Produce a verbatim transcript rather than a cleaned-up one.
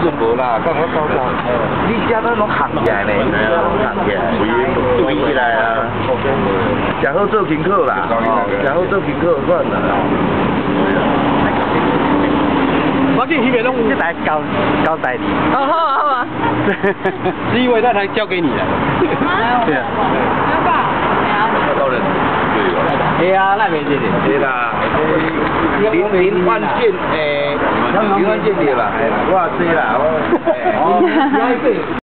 阵无啦，干我走走。你家那拢行起来呢，你家拢行起来，围围起来啊。然后做停课啦，然后做停课算了。 我进台北弄这台交交代你。 哦好啊好啊。 是因为那台交给你了。对啊。 要吧？ 当然。 对啊，那没这个。 对啦，零零万件诶，零万件对吧？我这啦，我。